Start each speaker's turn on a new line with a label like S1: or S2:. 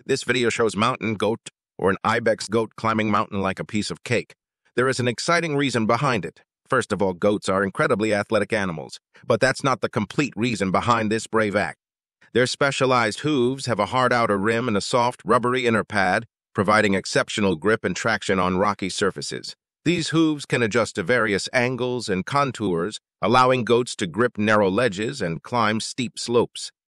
S1: This video shows mountain goat or an ibex goat climbing mountain like a piece of cake. There is an exciting reason behind it. First of all, goats are incredibly athletic animals, but that's not the complete reason behind this brave act. Their specialized hooves have a hard outer rim and a soft, rubbery inner pad, providing exceptional grip and traction on rocky surfaces. These hooves can adjust to various angles and contours, allowing goats to grip narrow ledges and climb steep slopes.